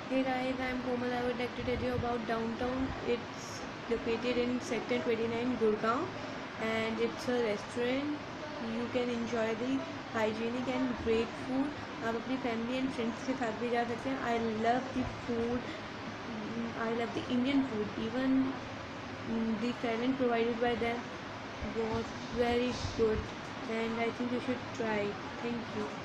Hey guys, I'm Komal. I would like to tell you about downtown. It's located in Sector 29, Gurgaon, and it's a restaurant. You can enjoy the hygienic and great food. आप अपनी family and friends के साथ भी जा सकते हैं. I love the food. I love the Indian food. Even the talent provided by them was very good, and I think you should try. Thank you.